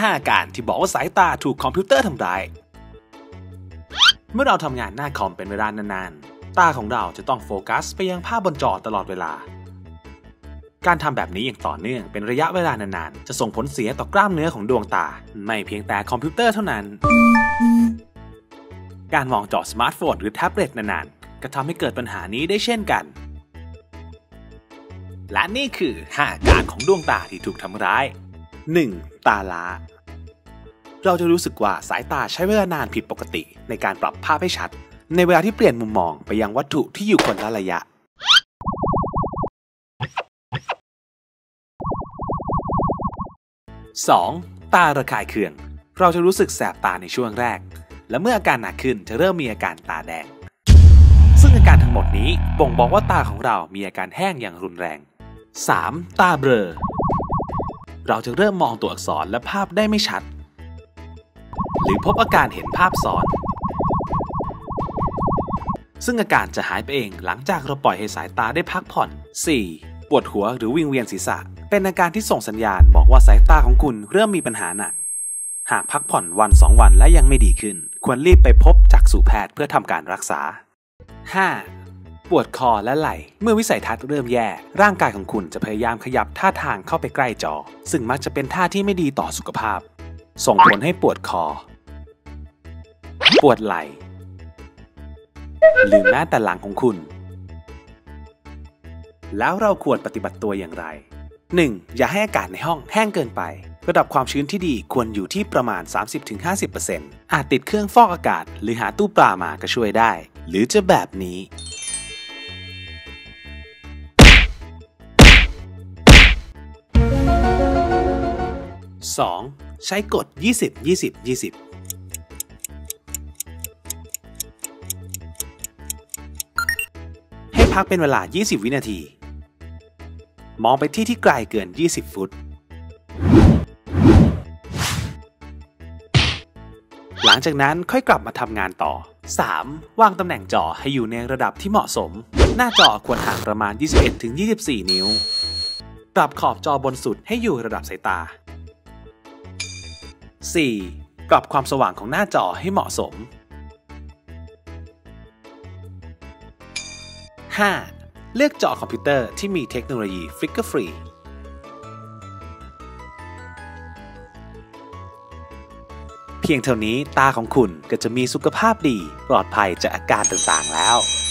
5 อาการที่บอกว่าสายตาถูกคอมพิวเตอร์ทำร้ายเมื่อเราทำงานหน้าคอมเป็นเวลานานๆตาของเราจะต้องโฟกัสไปยังภาพบนจอตลอดเวลาการทำแบบนี้อย่างต่อเนื่องเป็นระยะเวลานานๆจะส่งผลเสียต่อกล้ามเนื้อของดวงตาไม่เพียงแต่คอมพิวเตอร์เท่านั้นการมองจอสมาร์ทโฟนหรือแท็บเล็ตนานๆก็ทำให้เกิดปัญหานี้ได้เช่นกันและนี่คือ 5 อาการของดวงตาที่ถูกทำร้าย 1. ตาล้าเราจะรู้สึกว่าสายตาใช้เวลานานผิดปกติในการปรับภาพให้ชัดในเวลาที่เปลี่ยนมุมมองไปยังวัตถุที่อยู่คนละระยะ 2. ตาระคายเคืองเราจะรู้สึกแสบตาในช่วงแรกและเมื่ออาการหนักขึ้นจะเริ่มมีอาการตาแดงซึ่งอาการทั้งหมดนี้บ่งบอกว่าตาของเรามีอาการแห้งอย่างรุนแรง 3. ตาเบลอเราจะเริ่มมองตัวอักษรและภาพได้ไม่ชัดหรือพบอาการเห็นภาพซ้อนซึ่งอาการจะหายไปเองหลังจากเราปล่อยให้สายตาได้พักผ่อน 4. ปวดหัวหรือวิงเวียนศีรษะเป็นอาการที่ส่งสัญญาณบอกว่าสายตาของคุณเริ่มมีปัญหาหนักหากพักผ่อนวัน 2 วันและยังไม่ดีขึ้นควรรีบไปพบจักษุแพทย์เพื่อทำการรักษา 5. ปวดคอและไหล่เมื่อวิสัยทัศน์เริ่มแย่ร่างกายของคุณจะพยายามขยับท่าทางเข้าไปใกล้จอซึ่งมักจะเป็นท่าที่ไม่ดีต่อสุขภาพส่งผลให้ปวดคอปวดไหล่หรือแม้แต่หลังของคุณแล้วเราควรปฏิบัติตัวอย่างไร 1. อย่าให้อากาศในห้องแห้งเกินไประดับความชื้นที่ดีควรอยู่ที่ประมาณ 30-50% อาจติดเครื่องฟอกอากาศหรือหาตู้ปลามาก็ช่วยได้หรือจะแบบนี้ 2. ใช้กฎ 20-20-20ให้พักเป็นเวลา 20 วินาทีมองไปที่ไกลเกิน 20 ฟุตหลังจากนั้นค่อยกลับมาทำงานต่อ 3. วางตำแหน่งจอให้อยู่ในระดับที่เหมาะสมหน้าจอควรห่างประมาณ 21-24 นิ้วปรับขอบจอบนสุดให้อยู่ระดับสายตา 4. ปรับความสว่างของหน้าจอให้เหมาะสม 5. เลือกจอคอมพิวเตอร์ที่มีเทคโนโลยีฟลิกเกอร์ฟรีเพียงเท่านี้ตาของคุณก็จะมีสุขภาพดีปลอดภัยจากอาการต่างๆแล้ว